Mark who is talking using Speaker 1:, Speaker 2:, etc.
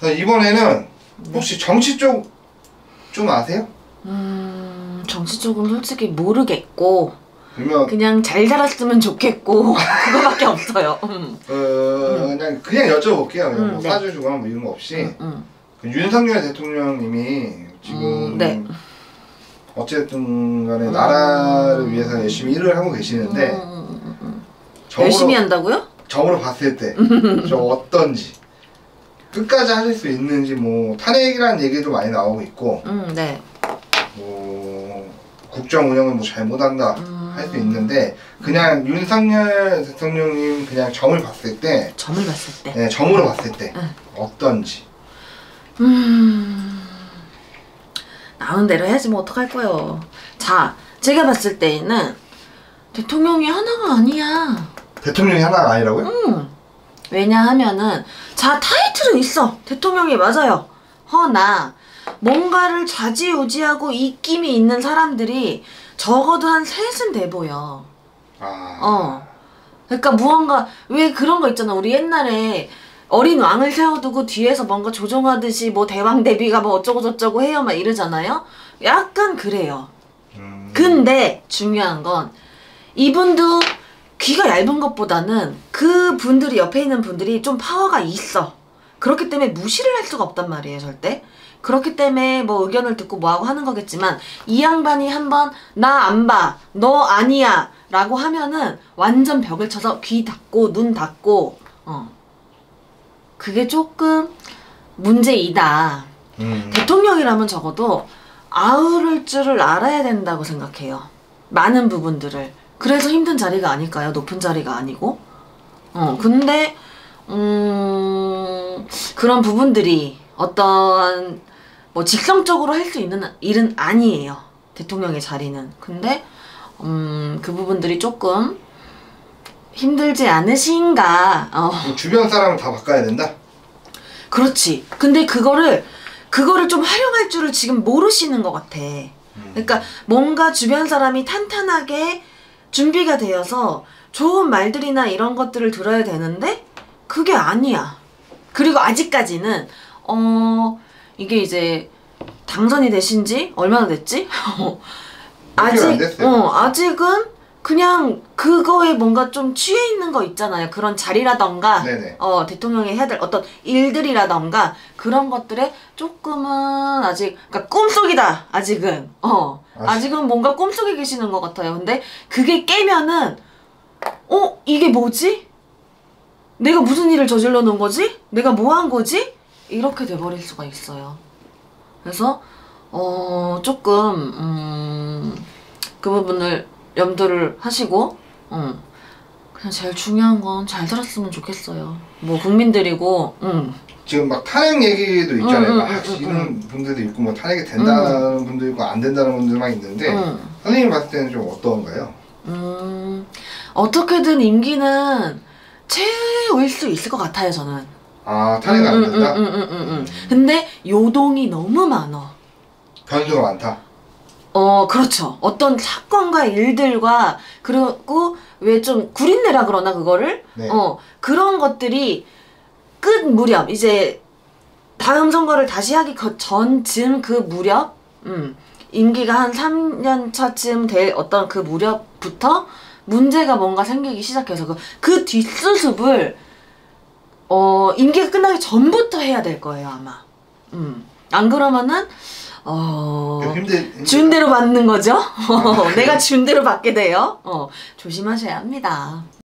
Speaker 1: 이번에는 혹시 정치 쪽 좀 아세요?
Speaker 2: 정치 쪽은 솔직히 모르겠고
Speaker 1: 그러면
Speaker 2: 그냥 잘 살았으면 좋겠고 그거밖에 없어요.
Speaker 1: 그냥 여쭤볼게요. 그냥 뭐
Speaker 2: 네.
Speaker 1: 사주주거나 뭐 이런 거 없이 그 윤석열 대통령님이 지금
Speaker 2: 네.
Speaker 1: 어쨌든 간에 나라를 위해서 열심히 일을 하고 계시는데
Speaker 2: 열심히 한다고요?
Speaker 1: 점으로 봤을 때 저 어떤지 끝까지 하실 수 있는지 뭐 탄핵이라는 얘기도 많이 나오고 있고
Speaker 2: 네.
Speaker 1: 뭐 국정 운영을 뭐 잘못한다 할 수 있는데 그냥 윤석열 대통령님 그냥 점을 봤을 때
Speaker 2: 점을 봤을 때
Speaker 1: 네, 점으로 봤을 때 어떤지
Speaker 2: 나오는 대로 해야지 뭐 어떡할 거요. 자, 제가 봤을 때는 대통령이 하나가 아니야.
Speaker 1: 대통령이 하나가 아니라고요?
Speaker 2: 왜냐하면은 자 타이틀은 있어. 대통령이 맞아요. 허나 뭔가를 좌지우지하고 입김이 있는 사람들이 적어도 한 셋은 돼 보여. 그러니까 무언가 왜 그런 거 있잖아. 우리 옛날에 어린 왕을 세워두고 뒤에서 뭔가 조종하듯이 뭐 대왕 대비가 뭐 어쩌고 저쩌고 해요 막 이러잖아요. 약간 그래요. 근데 중요한 건 이분도 귀가 얇은 것보다는 그 분들이 옆에 있는 분들이 좀 파워가 있어. 그렇기 때문에 무시를 할 수가 없단 말이에요 절대. 그렇기 때문에 뭐 의견을 듣고 뭐하고 하는 거겠지만 이 양반이 한번 나 안 봐, 너 아니야 라고 하면은 완전 벽을 쳐서 귀 닫고 눈 닫고 그게 조금 문제이다. 대통령이라면 적어도 아우를 줄을 알아야 된다고 생각해요. 많은 부분들을. 그래서 힘든 자리가 아닐까요? 높은 자리가 아니고. 근데 그런 부분들이 어떤 뭐 직성적으로 할 수 있는 일은 아니에요. 대통령의 자리는. 근데 그 부분들이 조금 힘들지 않으신가.
Speaker 1: 주변 사람을 다 바꿔야 된다?
Speaker 2: 그렇지. 근데 그거를 좀 활용할 줄을 지금 모르시는 것 같아. 그러니까 뭔가 주변 사람이 탄탄하게 준비가 되어서 좋은 말들이나 이런 것들을 들어야 되는데 그게 아니야. 그리고 아직까지는 이게 이제 당선이 되신 지 얼마나 됐지? 아직은 그냥 그거에 뭔가 좀 취해 있는 거 있잖아요. 그런 자리라던가 대통령이 해야 될 어떤 일들이라던가 그런 것들에 조금은 아직 그러니까 꿈속이다. 아직은 아직은 뭔가 꿈속에 계시는 것 같아요. 근데 그게 깨면은 이게 뭐지? 내가 무슨 일을 저질러 놓은 거지? 내가 뭐 한 거지? 이렇게 돼버릴 수가 있어요. 그래서 조금 그 부분을 염두를 하시고 그냥 제일 중요한 건 잘 살았으면 좋겠어요. 뭐 국민들이고
Speaker 1: 지금 막 탄핵 얘기도 있잖아요. 이런 분들도 있고 뭐 탄핵이 된다는 분도 있고 안 된다는 분들만 있는데 선생님 봤을 때는 좀 어떤가요?
Speaker 2: 어떻게든 임기는 채울 수 있을 것 같아요. 저는.
Speaker 1: 탄핵 안 된다?
Speaker 2: 근데 요동이 너무 많아.
Speaker 1: 변수가 많다?
Speaker 2: 그렇죠. 어떤 사건과 일들과 그리고 왜 좀 구린내라 그러나 그거를 그런 것들이 끝 무렵 이제 다음 선거를 다시 하기 전쯤 그 무렵 임기가 한 3년 차쯤 될 어떤 그 무렵부터 문제가 뭔가 생기기 시작해서 그 뒷수습을 임기가 끝나기 전부터 해야 될 거예요 아마. 안 그러면은 준 대로 받는 거죠. 내가 준 대로 받게 돼요. 조심하셔야 합니다.